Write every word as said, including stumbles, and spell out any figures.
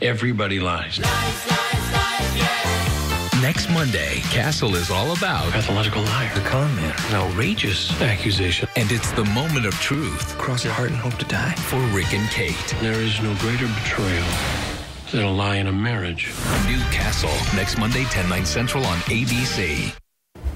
Everybody lies. Lies, lies, lies, yes. Next Monday, Castle is all about Pathological liar. The con man. An outrageous accusation. and it's the moment of truth Cross your heart and hope to die. for Rick and Kate. There is no greater betrayal than a lie in a marriage. New Castle, next Monday, ten, nine central on A B C.